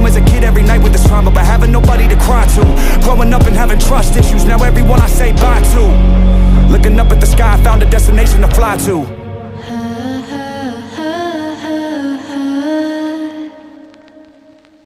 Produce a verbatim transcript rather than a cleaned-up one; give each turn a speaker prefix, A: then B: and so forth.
A: as a kid every night with this trauma, but having nobody to cry to. Growing up and having trust issues, now everyone I say bye to. Looking up at the sky, I found a destination to fly to.